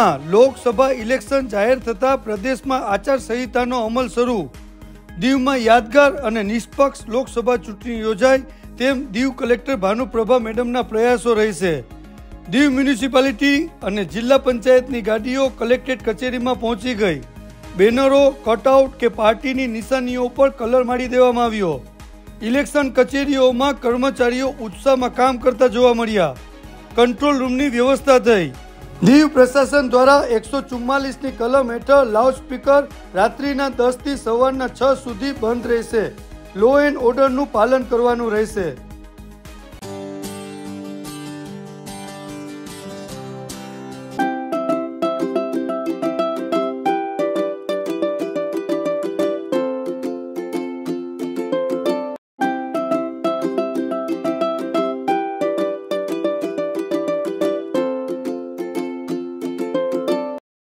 દીવમાં લોકસભા ઇલેક્શન જાહેર થતાં પ્રદેશમાં આચારસંહિતાનો અમલ શરૂ। દીવમાં યાદગાર અને નિષ્પક્ષ લોકસભા ચૂંટણી યોજાય તેમ દીવ કલેક્ટર ભાનુપ્રભા મેડમના પ્રયાસો રહેશે। દીવ મ્યુનિસિપાલિટી અને જિલ્લા પંચાયતની ગાડીઓ કલેક્ટરેટ કચેરીમાં પહોંચી ગઈ। બેનરો, કટઆઉટ કે પાર્ટીની નિશાનીઓ પર કલર મારી દેવામાં આવ્યો। ઇલેક્શન કચેરીઓમાં કર્મચારીઓ ઉત્સાહમાં કામ કરતા જોવા મળ્યા। કંટ્રોલ રૂમની વ્યવસ્થા થઈ। દીવ પ્રશાસન દ્વારા 144ની કલમ હેઠળ લાઉડસ્પીકર રાત્રિના 10 થી સવારના 6 સુધી બંધ રહેશે। લો એન્ડ ઓર્ડરનું પાલન કરવાનું રહેશે।